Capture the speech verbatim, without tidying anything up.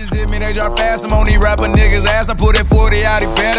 bitches hit me, they drop fast. I'm on these rapper niggas' ass. I put that forty out, he bam.